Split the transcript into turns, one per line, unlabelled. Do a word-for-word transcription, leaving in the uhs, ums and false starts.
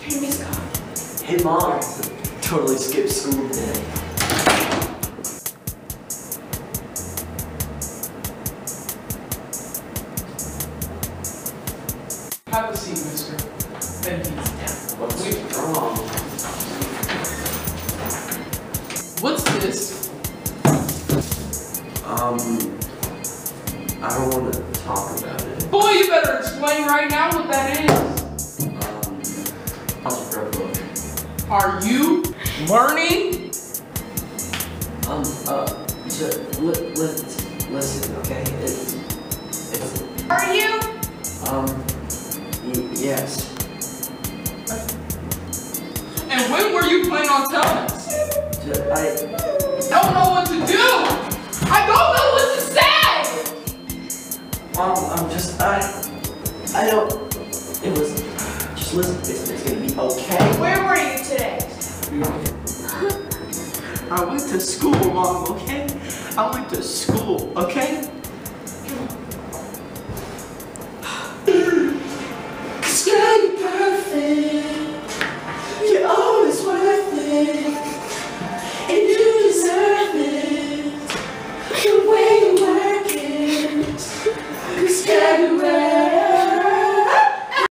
Hey, Miss God.
Hey, Mom. Totally skipped school today.
Have a seat, mister. Then he's down.
What's wrong?
What's this?
Um, I don't want to talk about it.
Boy, you better explain right now what that is.
Um, algebra book.
Are you learning?
Um, uh, just li li listen, okay? It's, it's,
Are you?
um, y yes.
And when were you planning on telling us?
Just, I,
Don't know what to do. I don't know what to say.
Mom, I'm just, I, I don't, it was, just listen, it's, it's gonna be okay.
Where were you today?
I went to school, Mom, okay? I went to school, okay?